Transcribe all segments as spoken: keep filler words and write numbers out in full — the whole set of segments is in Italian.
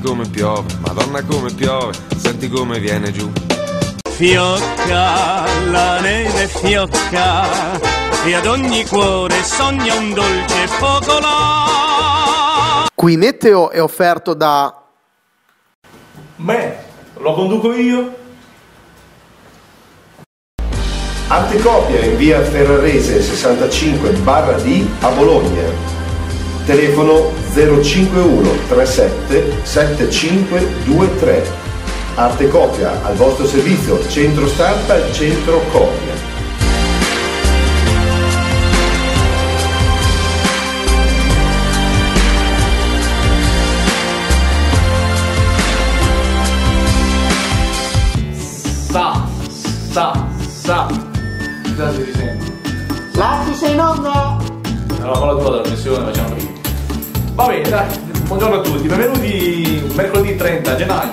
come piove, Madonna come piove, senti come viene giù. Fiocca, la neve fiocca, e ad ogni cuore sogna un dolce focolare. Qui Meteo è offerto da... Beh, lo conduco io. Antecopia in via Ferrarese sessantacinque barra D a Bologna. Telefono zero cinque uno tre sette sette cinque due tre. Artecopia al vostro servizio, centro stampa e centro copia. Sa, sa, sa. Già si risente. Lasci sei in onda! Allora fa la tua trasmissione, facciamo prima. Va bene, dai, buongiorno a tutti, benvenuti mercoledì trenta gennaio.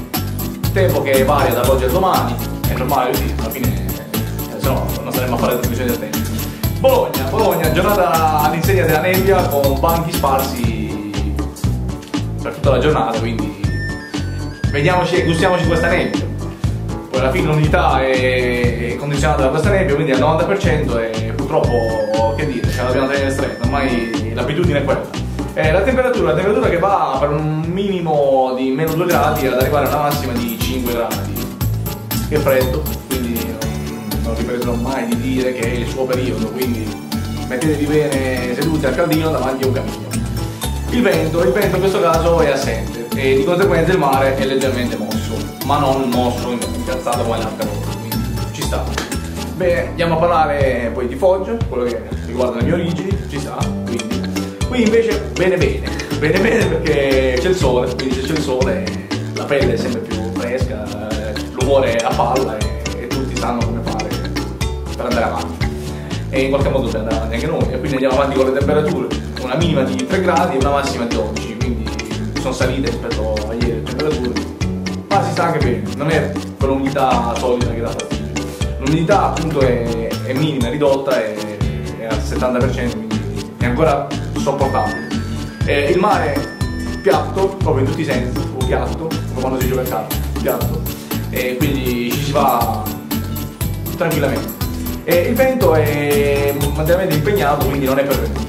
Tempo che varia da oggi a domani, è normale così, alla fine, eh, se no non saremmo a fare le trasmissioni del tempo. Bologna, Bologna, giornata all'insegna della nebbia con banchi sparsi per tutta la giornata, quindi vediamoci e gustiamoci questa nebbia. Poi alla fine l'unità è condizionata da questa nebbia, quindi al novanta per cento e purtroppo, che dire, ce la dobbiamo tenere stretta, ormai l'abitudine è quella. Eh, la temperatura, la temperatura che va per un minimo di meno due gradi ad arrivare a una massima di cinque gradi. Che freddo, quindi non, non ripeterò mai di dire che è il suo periodo, quindi mettetevi bene seduti al caldino davanti a un camino. Il vento, il vento in questo caso è assente e di conseguenza il mare è leggermente mosso, ma non mosso incazzato come l'altra volta, quindi ci sta. Beh, andiamo a parlare poi di Foggia, quello che riguarda le mie origini, ci sta, quindi. Qui invece bene bene, bene bene perché c'è il sole, quindi se c'è il sole la pelle è sempre più fresca, l'umore a palla e, e tutti sanno come fare per andare avanti. E in qualche modo per andare avanti anche noi, e quindi andiamo avanti con le temperature, una minima di tre gradi e una massima di dodici, quindi sono salite rispetto a ieri le temperature, ma si sta anche bene, non è quell'umidità solida che dà fastidio. L'umidità appunto è, è minima, è ridotta, è, è al settanta per cento, quindi è ancora sopportabile. Eh, il mare piatto, proprio in tutti i sensi, o piatto, come quando si gioca a calcio, piatto, e quindi ci si va tranquillamente. E il vento è materialmente impegnato, quindi non è pervenuto.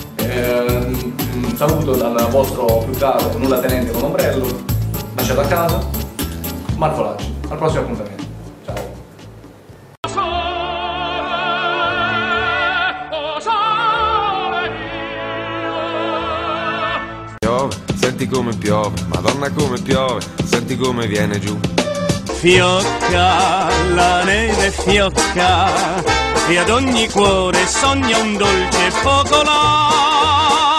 Eh, un saluto dal vostro più caro nulla tenente con ombrello, lasciato a casa, Marco Lacci. Al prossimo appuntamento. Senti come piove, Madonna come piove, senti come viene giù. Fiocca, la neve fiocca, e ad ogni cuore sogna un dolce focolare.